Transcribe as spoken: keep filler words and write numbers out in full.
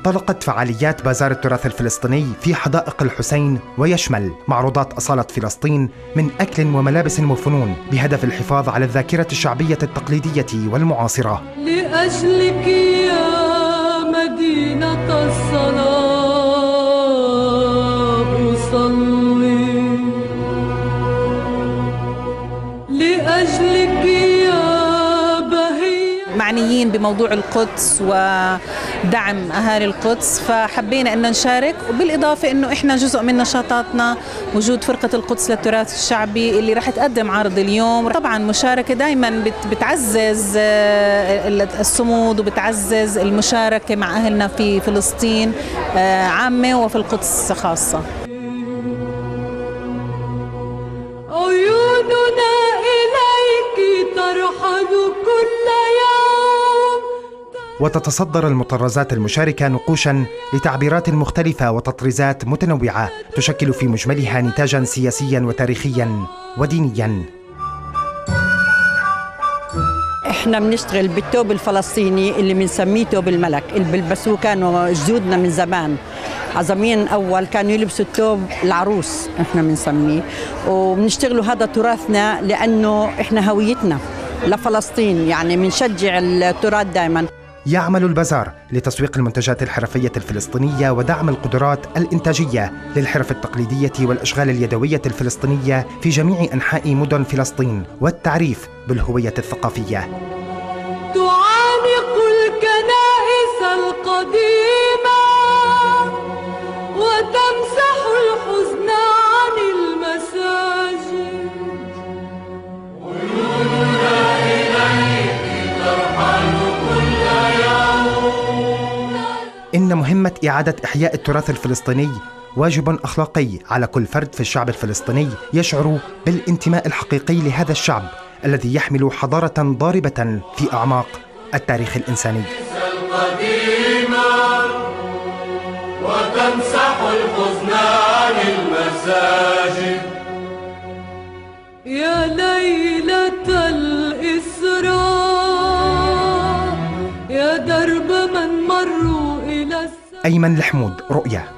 انطلقت فعاليات بازار التراث الفلسطيني في حدائق الحسين، ويشمل معروضات أصالة فلسطين من أكل وملابس وفنون بهدف الحفاظ على الذاكرة الشعبية التقليدية والمعاصرة. لأجلك يا مدينة الصلاة أصلي، لأجلك يا بهية. معنيين بموضوع القدس ودعم أهالي القدس، فحبينا أن نشارك، وبالإضافة أنه إحنا جزء من نشاطاتنا وجود فرقة القدس للتراث الشعبي اللي راح تقدم عرض اليوم. طبعا مشاركة دايما بتعزز الصمود وبتعزز المشاركة مع أهلنا في فلسطين عامة وفي القدس خاصة. عيوننا إليك ترحل كل يوم. وتتصدر المطرزات المشاركة نقوشاً لتعبيرات مختلفة وتطريزات متنوعة تشكل في مجملها نتاجاً سياسياً وتاريخياً ودينياً. احنا بنشتغل بالثوب الفلسطيني اللي بنسميه ثوب الملك، اللي بيلبسوه كانوا جدودنا من زمان. عزمين اول كانوا يلبسوا الثوب العروس احنا بنسميه، وبنشتغلوا هذا تراثنا لانه احنا هويتنا لفلسطين، يعني بنشجع التراث دائما. يعمل البازار لتسويق المنتجات الحرفية الفلسطينية ودعم القدرات الإنتاجية للحرف التقليدية والأشغال اليدوية الفلسطينية في جميع أنحاء مدن فلسطين، والتعريف بالهوية الثقافية. تعانق الكنائس القديمة وتمسح الحزن عن المساجد. عيوننا إليك ترحل كل يوم. إن مهمة إعادة إحياء التراث الفلسطيني واجب أخلاقي على كل فرد في الشعب الفلسطيني يشعر بالانتماء الحقيقي لهذا الشعب الذي يحمل حضارة ضاربة في أعماق التاريخ الإنساني. وتمسح الحزن عن المساجد. يا ليلة الإسراء يا درب من مروا إلى السماء. أيمن الحمود، رؤيا.